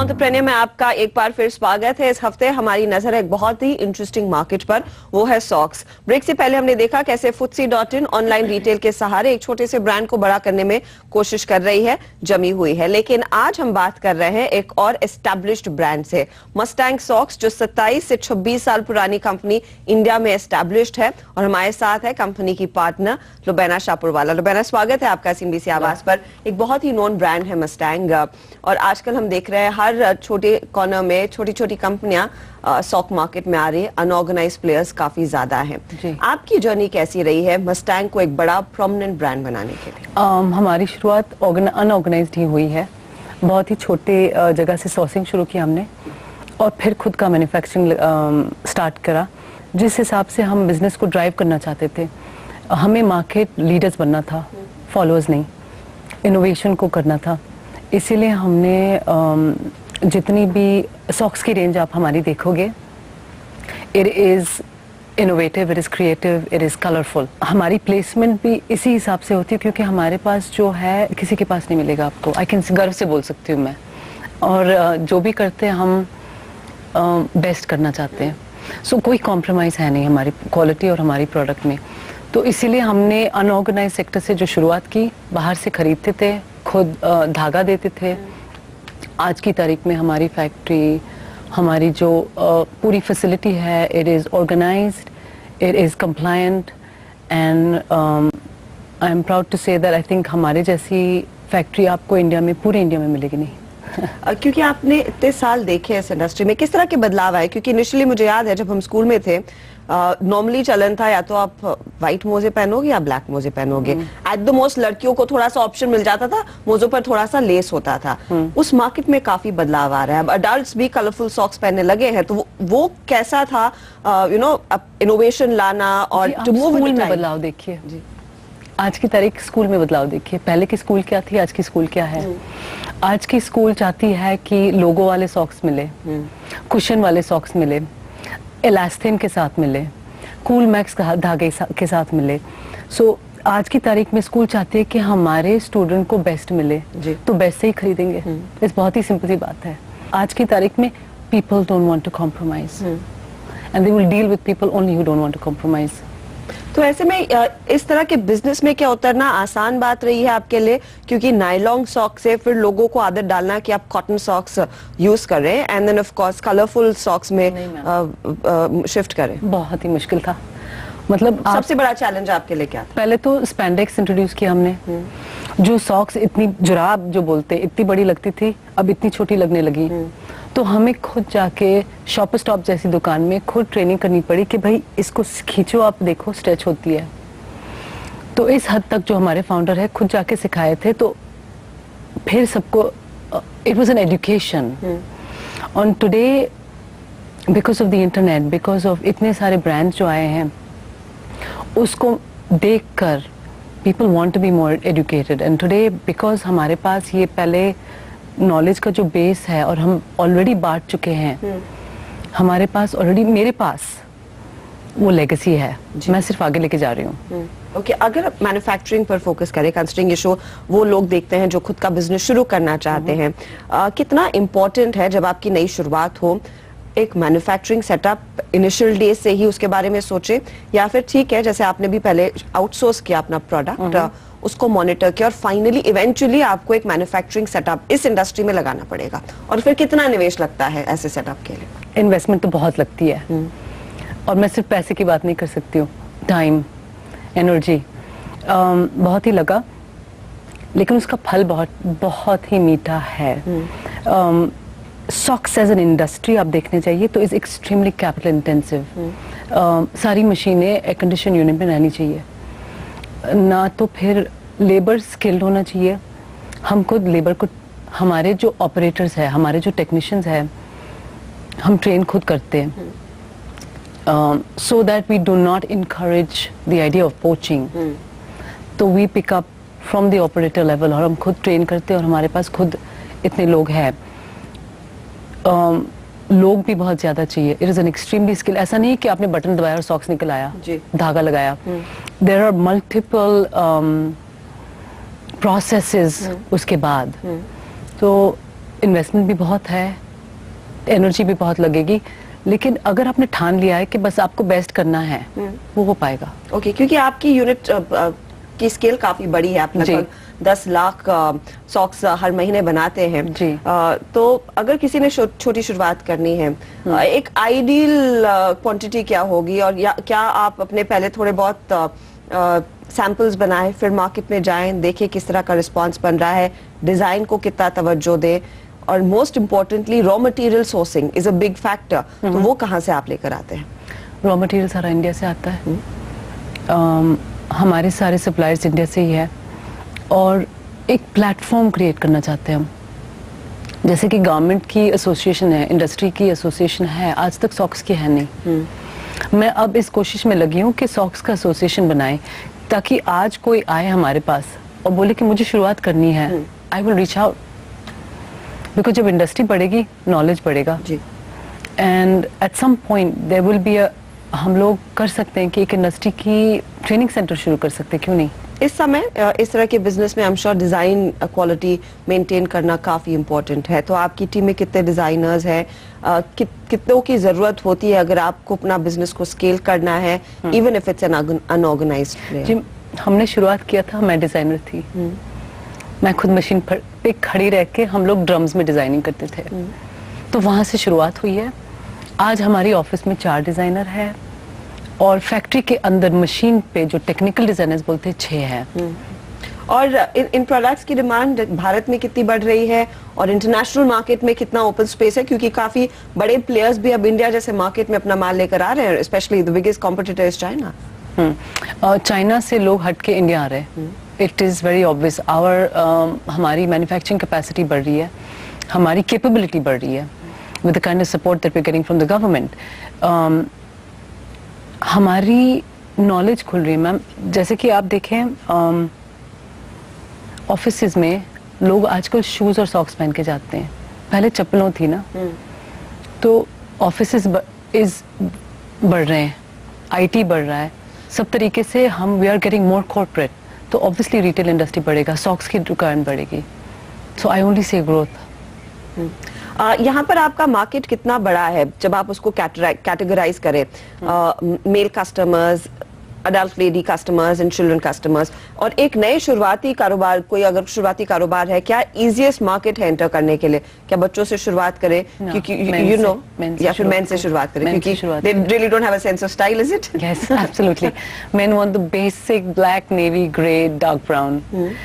Entrepreneur में आपका एक बार फिर स्वागत है। इस हफ्ते हमारी नजर है एक बहुत ही इंटरेस्टिंग मार्केट पर, वो है सॉक्स। ब्रेक से पहले हमने देखा कैसे FTSE.in ऑनलाइन रिटेल के सहारे एक छोटे से ब्रांड को बड़ा करने में कोशिश कर रही है, जमी हुई है। लेकिन आज हम बात कर रहे हैं एक और एस्टैब्लिश्ड ब्रांड से, मस्टैंग सॉक्स, जो 27 से 26 साल पुरानी कंपनी इंडिया में एस्टैब्लिश्ड है। और हमारे साथ है कंपनी की पार्टनर लुबैना शाहपुरवाला। लुबैना, स्वागत है आपका CNBC आवाज पर। एक बहुत ही नोन ब्रांड है मस्टैंग, और आजकल हम देख रहे हैं हर छोटे कॉर्नर में छोटी छोटी कंपनियां स्टॉक मार्केट में आ रही है। अनऑर्गेनाइज्ड प्लेयर्स काफी ज्यादा हैं। आपकी जर्नी कैसी रही है मस्टैंग को एक बड़ा प्रोमिनेंट ब्रांड बनाने के लिए? हमारी शुरुआत अनऑर्गेनाइज्ड ही हुई है। बहुत ही छोटे जगह से सोर्सिंग शुरू की हमने, और फिर खुद का मैन्युफैक्चरिंग स्टार्ट करा। जिस हिसाब से हम बिजनेस को ड्राइव करना चाहते थे, हमें मार्केट लीडर्स बनना था, फॉलोअर्स नहीं। इनोवेशन को करना था, इसीलिए हमने जितनी भी सॉक्स की रेंज आप हमारी देखोगे, it is innovative, it is creative, it is colourful. हमारी प्लेसमेंट भी इसी हिसाब से होती है, क्योंकि हमारे पास जो है किसी के पास नहीं मिलेगा आपको। आई कैन गर्व से बोल सकती हूँ मैं। और जो भी करते हैं हम बेस्ट करना चाहते हैं। सो कोई कॉम्प्रोमाइज़ है नहीं हमारी क्वालिटी और हमारी प्रोडक्ट में। तो इसीलिए हमने अनऑर्गेनाइज सेक्टर से जो शुरुआत की, बाहर से खरीदते थे, खुद धागा देते थे। आज की तारीख में हमारी फैक्ट्री, हमारी जो पूरी फैसिलिटी है, it is organised, it is compliant, and I am proud to say that I think हमारे जैसी फैक्ट्री आपको इंडिया में, पूरे इंडिया में मिलेगी नहीं। क्योंकि आपने इतने साल देखे इस इंडस्ट्री में, किस तरह के बदलाव आए? क्योंकि इनिशियली मुझे याद है जब हम स्कूल में थे, नॉर्मली चलन था या तो आप व्हाइट मोजे पहनोगे या ब्लैक मोजे पहनोगे। एट द मोस्ट लड़कियों को थोड़ा सा ऑप्शन मिल जाता था, मोजों पर थोड़ा सा लेस होता था। उस मार्केट में काफी बदलाव आ रहा है। अब अडल्ट्स भी कलरफुल सॉक्स पहनने लगे हैं, तो वो कैसा था इनोवेशन लाना और टू मूव विद टाइम? बदलाव देखिए, आज की तारीख स्कूल में बदलाव देखिए। पहले की स्कूल क्या थी, आज की स्कूल क्या है। आज की स्कूल चाहती है कि लोगो वाले सॉक्स मिले, कुशन वाले सॉक्स मिले, इलास्टिन के साथ मिले, कूल मैक्स धागे के साथ मिले। सो आज की तारीख में स्कूल चाहती है कि हमारे स्टूडेंट को बेस्ट मिले, तो बेस्ट से ही खरीदेंगे। इस बहुत ही सिंपल सी बात है। आज की तारीख में people don't want to compromise, and they will deal with people only who don't want to compromise. तो ऐसे में इस तरह के बिजनेस में क्या उतरना आसान बात रही है आपके लिए? क्योंकि नायलॉन सॉक्स से फिर लोगों को आदत डालना कि आप कॉटन सॉक्स यूज कर रहे हैं, and then of course colourful socks में शिफ्ट करें। बहुत ही मुश्किल था। मतलब सबसे बड़ा चैलेंज आपके लिए क्या था? पहले तो स्पैंडेक्स इंट्रोड्यूस किया हमने। जो सॉक्स इतनी, जुराब जो बोलते, इतनी बड़ी लगती थी, अब इतनी छोटी लगने लगी। तो हमें खुद जाके शॉप स्टॉप जैसी दुकान में खुद ट्रेनिंग करनी पड़ी कि भाई इसको खींचो, आप देखो स्ट्रेच होती है। तो इस हद तक जो हमारे फाउंडर है खुद जाके सिखाए थे। तो फिर सबको it was an education. On today, because of the internet, because of इतने सारे ब्रांड्स जो आए हैं, उसको देखकर people want to be more educated. And today because हमारे पास ये पहले नॉलेज का जो बेस है और हम ऑलरेडी बांट चुके हैं, हमारे पास ऑलरेडी, मेरे पास वो लेगेसी है, मैं सिर्फ आगे लेके जा रही हूँ। ओके, अगर मैन्युफैक्चरिंग पर फोकस करें, कंसिडरिंग ये शो वो लोग देखते हैं जो खुद का बिजनेस शुरू करना चाहते हैं, कितना इम्पोर्टेंट है जब आपकी नई शुरुआत हो एक मैन्युफैक्चरिंग सेटअप इनिशियल डेज से ही उसके बारे में सोचे, या फिर ठीक है जैसे आपने भी पहले आउटसोर्स किया अपना प्रोडक्ट, उसको मॉनिटर किया और फाइनली इवेंचुअली आपको एक मैन्युफैक्चरिंग सेटअप इस इंडस्ट्री में लगाना पड़ेगा? और फिर कितना निवेश लगता है ऐसे सेटअप के लिए? इन्वेस्टमेंट तो बहुत लगती है, और मैं सिर्फ पैसे की बात नहीं कर सकती हूँ, टाइम, एनर्जी, बहुत ही लगा। लेकिन उसका फल बहुत बहुत ही मीठा है। सॉक्स एज एन इंडस्ट्री आप देखने चाहिए तो इज एक्सट्रीमली कैपिटल इंटेंसिव। सारी मशीनें एयर कंडीशन यूनिट में रहनी चाहिए ना, तो फिर लेबर स्किल्ड होना चाहिए। हम खुद लेबर को, हमारे जो ऑपरेटर्स हैं, हमारे जो टेक्नीशियंस हैं, हम ट्रेन खुद करते हैं, so that we do not encourage the idea of poaching. तो we pick up from the operator level, और हम खुद ट्रेन करते हैं, और हमारे पास खुद इतने लोग हैं। लोग भी बहुत ज्यादा चाहिए। It is an extremely skill. ऐसा नहीं कि आपने बटन दबाया और सॉक्स निकल आया, धागा लगाया। देयर आर मल्टीपल प्रोसेसेस उसके बाद। तो इन्वेस्टमेंट भी बहुत है, एनर्जी भी बहुत लगेगी, लेकिन अगर आपने ठान लिया है कि बस आपको बेस्ट करना है, वो हो पाएगा। ओके, क्योंकि आपकी यूनिट की स्केल काफी बड़ी है, आप लगभग 10 लाख सॉक्स हर महीने बनाते हैं जी। तो अगर किसी ने छोटी शुरुआत करनी है, एक आइडियल क्वांटिटी क्या होगी, और क्या आप अपने पहले थोड़े बहुत सैंपल्स बनाएं, फिर मार्केट में जाएं, देखें किस तरह का रिस्पांस बन रहा है, डिजाइन को कितना तवज्जो दें, और most importantly raw material sourcing is a big factor, तो वो कहाँ से आप लेकर आते हैं? रॉ मटेरियल सारा इंडिया से आता है, हमारे सारे सप्लायर्स इंडिया से ही है, और एक प्लेटफॉर्म क्रिएट करना चाहते हैं हम। जैसे कि गवर्नमेंट की एसोसिएशन है, इंडस्ट्री की एसोसिएशन है, आज तक सॉक्स की है नहीं। मैं अब इस कोशिश में लगी हूँ कि सॉक्स का एसोसिएशन बनाएं, ताकि आज कोई आए हमारे पास और बोले कि मुझे शुरुआत करनी है, I will reach out, because जब इंडस्ट्री बढ़ेगी नॉलेज बढ़ेगा जी, and at some point there will be हम लोग कर सकते हैं कि एक इंडस्ट्री की ट्रेनिंग सेंटर शुरू कर सकते हैं, क्यों नहीं? इस समय इस तरह के बिजनेस में I am sure design quality maintain करना काफी इम्पोर्टेंट है, तो आपकी टीम में कितने डिजाइनर्स हैं, कितनों की जरूरत होती है अगर आपको अपना बिजनेस को स्केल करना है, even if it's an unorganised player? जी, हमने शुरुआत किया था, मैं डिजाइनर थी, मैं खुद मशीन पे खड़ी रह के हम लोग ड्रम्स में डिजाइनिंग करते थे, तो वहां से शुरुआत हुई है। आज हमारी ऑफिस में 4 डिजाइनर है, और फैक्ट्री के अंदर मशीन पे जो टेक्निकल डिजाइनर्स बोलते हैं 6 हैं। और इन प्रोडक्ट्स की डिमांड भारत में कितनी बढ़ रही है, और इंटरनेशनल मार्केट में कितना ओपन स्पेस है, क्योंकि काफी बड़े प्लेयर्स भी अब इंडिया जैसे मार्केट में अपना माल लेकर आ रहे हैं, specially the biggest competitor is China. और चाइना से लोग हट के इंडिया आ रहे हैं, इट इज वेरी ऑब्वियस। हमारी मैन्युफैक्चरिंग कैपेसिटी बढ़ रही है, हमारी कैपेबिलिटी बढ़ रही है with the kind of support that we are getting from the government. हमारी नॉलेज खुल रही है मैम। जैसे कि आप देखें ऑफिसेज में लोग आजकल शूज और सॉक्स पहन के जाते हैं, पहले चप्पलों थी ना, तो ऑफिसेज बढ़ रहे हैं, आईटी बढ़ रहा है, सब तरीके से हम we are getting more corporate, तो ऑब्वियसली रिटेल इंडस्ट्री बढ़ेगा, सॉक्स की रिक्वायरमेंट बढ़ेगी, so I only say growth. यहाँ पर आपका मार्केट कितना बड़ा है जब आप उसको कैटेगराइज करें, male customers, adult lady customers and children customers, और एक नए शुरुआती कारोबार, कोई अगर शुरुआती कारोबार है, क्या इजीएस्ट मार्केट है एंटर करने के लिए? क्या बच्चों से शुरुआत करें, क्योंकि यू नो, या फिर मेन से शुरुआत करें, क्योंकि they really don't have a sense of style, is it? Yes, absolutely. Men want the basic black, navy, grey, dark brown.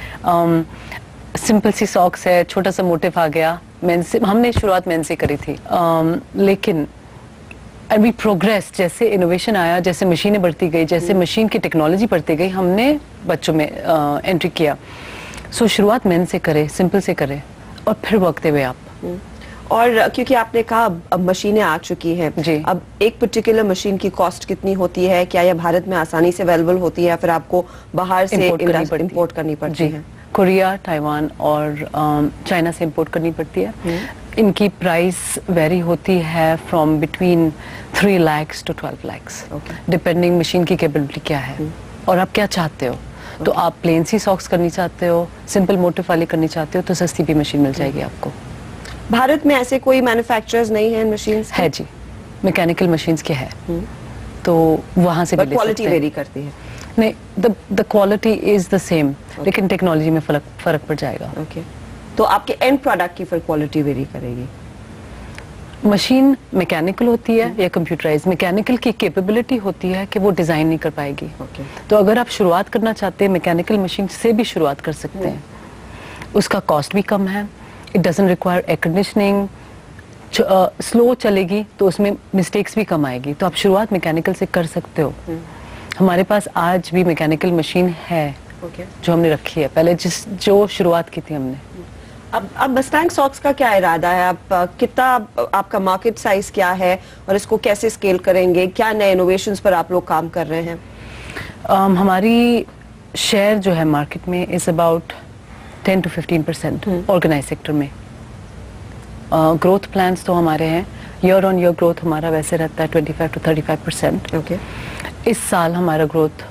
Simple सी सॉक्स है, छोटा सा मोटिव आ गया, मेन से हमने शुरुआत मेन से करी थी, लेकिन एंड वी प्रोग्रेस, जैसे इनोवेशन आया, जैसे मशीनें बढ़ती गई, जैसे मशीन की टेक्नोलॉजी बढ़ती गई, हमने बच्चों में एंट्री किया। सो शुरुआत मेन से करे, सिंपल से करे, और फिर वर्कते हुए आप। और क्योंकि आपने कहा अब मशीनें आ चुकी हैं जी, अब एक पर्टिकुलर मशीन की कॉस्ट कितनी होती है? क्या यह भारत में आसानी से अवेलेबल होती है, या फिर आपको बाहर से इंपोर्ट करनी पड़ती है? कोरिया, ताइवान और चाइना से इंपोर्ट करनी पड़ती है। इनकी प्राइस वेरी होती है from between 3 lakhs to 12 lakhs, depending machine की कैपेबिलिटी क्या है और आप क्या चाहते हो। तो आप प्लेन सी सॉक्स करनी चाहते हो, सिंपल मोटिव वाली करनी चाहते हो, तो सस्ती भी मशीन मिल जाएगी आपको। भारत में ऐसे कोई मैन्युफैक्चरर्स नहीं है मशीन्स? है जी, मैकेनिकल मशीन्स के है, तो वहां से भी ले सकते हैं। क्वालिटी वेरी करती है? नहीं, the quality is the same, लेकिन टेक्नोलॉजी में फर्क पड़ जाएगा। ओके, तो आपके एंड प्रोडक्ट की फिर क्वालिटी वेरी करेगी? मशीन मैकेनिकल होती है या कंप्यूटराइज। मैकेनिकल की कैपेबिलिटी होती है कि वो डिजाइन नहीं कर पाएगी। तो अगर आप शुरुआत करना चाहते हैं, मैकेनिकल मशीन से भी शुरुआत कर सकते हैं। उसका कॉस्ट भी कम है, it doesn't require air conditioning, slow चलेगी तो उसमें मिस्टेक्स भी कम आएगी। तो आप शुरुआत मैकेनिकल से कर सकते हो। हमारे पास आज भी मैकेनिकल मशीन है जो हमने रखी है, पहले जो शुरुआत की थी हमने। अब मस्टैंग सॉक्स का क्या इरादा है? आप कितना, आपका मार्केट साइज क्या है और इसको कैसे स्केल करेंगे? क्या नए इनोवेशंस पर आप लोग काम कर रहे हैं? हमारी शेयर जो है मार्केट में is about 10 to 15% organise sector में। ग्रोथ प्लान्स तो हमारे हैं, ईयर ऑन ईयर ग्रोथ हमारा वैसे रहता है 25 to 35%। ओके, इस साल हमारा ग्रोथ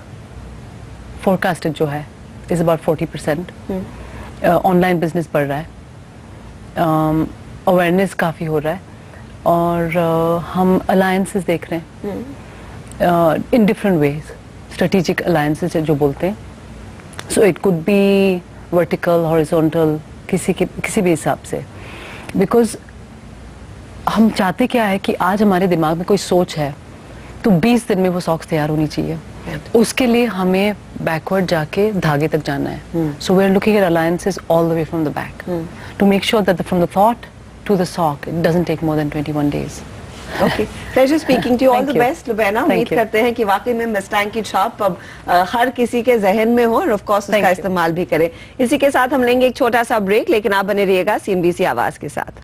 फोरकास्टेड जो है इज अबाउट 40%। ऑनलाइन बिजनेस बढ़ रहा है, अवेयरनेस काफ़ी हो रहा है और हम अलायंसेस देख रहे हैं in different ways, strategic alliances जो बोलते हैं. So it could be vertical, horizontal, किसी भी हिसाब से. बिकॉज हम चाहते क्या है कि आज हमारे दिमाग में कोई सोच है तो 20 दिन में वो सॉक्स तैयार होनी चाहिए. उसके लिए हमें बैकवर्ड जाके धागे तक जाना है. So we are looking at alliances all the way from the back to make sure that from the thought to the sock it doesn't take more than 21 days. Okay, pleasure speaking to you. All Thank the you. best, Lubaina. Thank उम्मीद you. करते हैं कि वाकई में Mustang की छाप अब हर किसी के जहन में हो और ऑफ कोर्स उसका Thank you. इस्तेमाल भी करें. इसी के साथ हम लेंगे एक छोटा सा ब्रेक, लेकिन आप बने रहिएगा CNBC आवाज के साथ.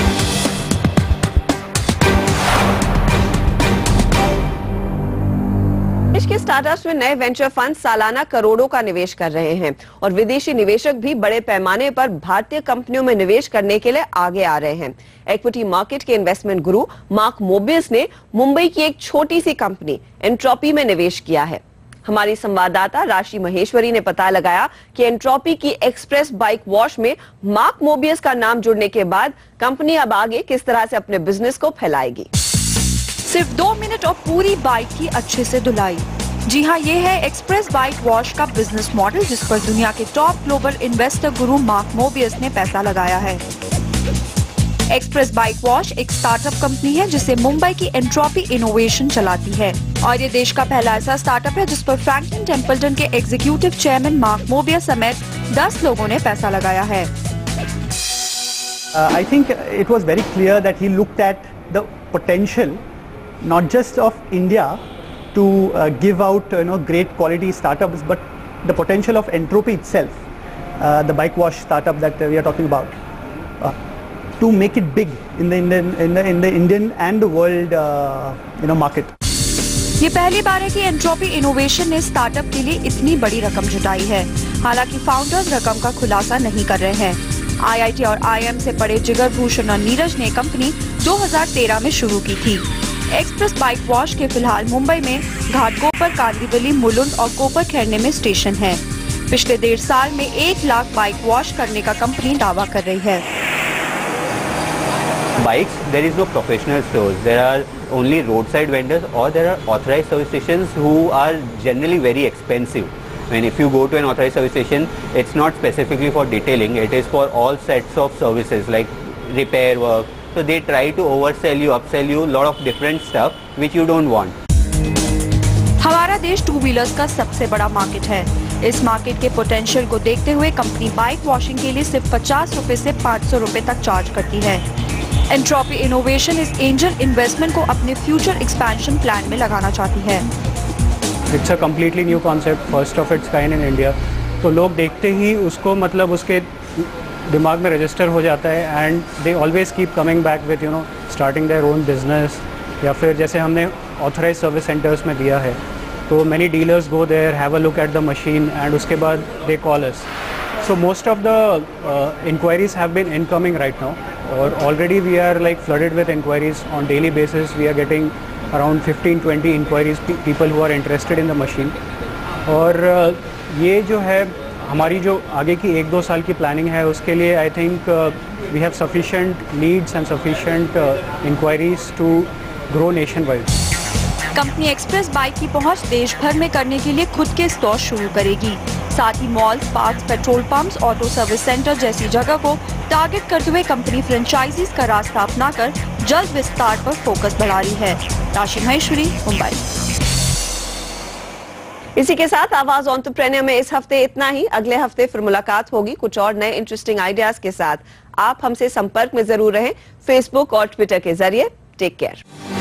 देश के स्टार्टअप्स में नए वेंचर फंड सालाना करोड़ों का निवेश कर रहे हैं और विदेशी निवेशक भी बड़े पैमाने पर भारतीय कंपनियों में निवेश करने के लिए आगे आ रहे हैं. इक्विटी मार्केट के इन्वेस्टमेंट गुरु मार्क मोबियस ने मुंबई की एक छोटी सी कंपनी एंट्रोपी में निवेश किया है. हमारी संवाददाता राशि महेश्वरी ने पता लगाया कि एंट्रोपी की एक्सप्रेस बाइक वॉश में मार्क मोबियस का नाम जुड़ने के बाद कंपनी अब आगे किस तरह से अपने बिजनेस को फैलाएगी. सिर्फ 2 मिनट और पूरी बाइक की अच्छे से धुलाई. जी हाँ, ये है एक्सप्रेस बाइक वॉश का बिजनेस मॉडल जिस पर दुनिया के top global investor guru Mark Mobius ने पैसा लगाया है. एक्सप्रेस बाइक वॉश एक स्टार्टअप कंपनी है जिसे मुंबई की एंट्रोपी इनोवेशन चलाती है और ये देश का पहला ऐसा स्टार्टअप है जिस पर फ्रैंकलिन टेम्पल्टन के एग्जीक्यूटिव चेयरमैन मार्क मोबियस समेत 10 लोगों ने पैसा लगाया है. I think it was very clear that he looked at the potential not just of India to give out great quality startups, but the potential of Entropy itself, the bike wash startup that we are talking about, to make it big in the Indian and the world market. ये पहली बार है कि entropy innovation ने startup के लिए इतनी बड़ी रकम जुटाई है. हालांकि फाउंडर्स रकम का खुलासा नहीं कर रहे हैं. IIT और IIM से पढ़े जिगर भूषण और नीरज ने कंपनी 2013 में शुरू की थी. एक्सप्रेस बाइक वॉश के फिलहाल मुंबई में घाटकोपर, कांदिवली, मुलुंड और कोपर खैरने में स्टेशन है. पिछले 1.5 साल में 1 लाख बाइक वॉश करने का कंपनी दावा कर रही है. Bikes, there is no professional stores. There are only roadside vendors or there are authorized service stations who are generally very expensive. I mean, if you go to an authorized service station, it's not specifically for detailing. It is for all sets of services like repair work. So they try to oversell you, upsell you, lot of different stuff which you don't want. हमारा देश 2 wheelers का सबसे बड़ा market है. इस market के potential को देखते हुए कंपनी बाइक वॉशिंग के लिए सिर्फ 50 रुपए से 500 रुपए तक चार्ज करती है. एंट्रोपी इनोवेशन इस एंजल इन्वेस्टमेंट को अपने फ्यूचर एक्सपेंशन प्लान में लगाना चाहती है. It's a completely new concept, first of its kind in India. तो लोग देखते ही उसको मतलब उसके दिमाग में रजिस्टर हो जाता है and they always keep coming back with starting their own business. या फिर जैसे हमने ऑथराइज सर्विस सेंटर्स में दिया है तो many dealers go there, have a look at the machine and उसके बाद they call us. So most of the inquiries have been incoming right now, or already we are like flooded with inquiries on daily basis. We are getting around 15-20 inquiries, people who are interested in the machine. और ये जो है हमारी जो आगे की 1-2 साल की प्लानिंग है उसके लिए I think we have sufficient leads and sufficient inquiries to grow nationwide. Company Express Bike की पहुंच देश भर में करने के लिए खुद के स्टोर शुरू करेगी. साथ ही malls, parks, petrol pumps, auto service centre जैसी जगह को टारगेट करते हुए कंपनी फ्रेंचाइजीज का रास्ता अपनाकर जल्द विस्तार पर फोकस बढ़ा रही है. राशि महेश्वरी, मुंबई. इसी के साथ आवाज एंटरप्रेन्योर में इस हफ्ते इतना ही. अगले हफ्ते फिर मुलाकात होगी कुछ और नए इंटरेस्टिंग आइडियाज के साथ. आप हमसे संपर्क में जरूर रहें फेसबुक और ट्विटर के जरिए. Take care.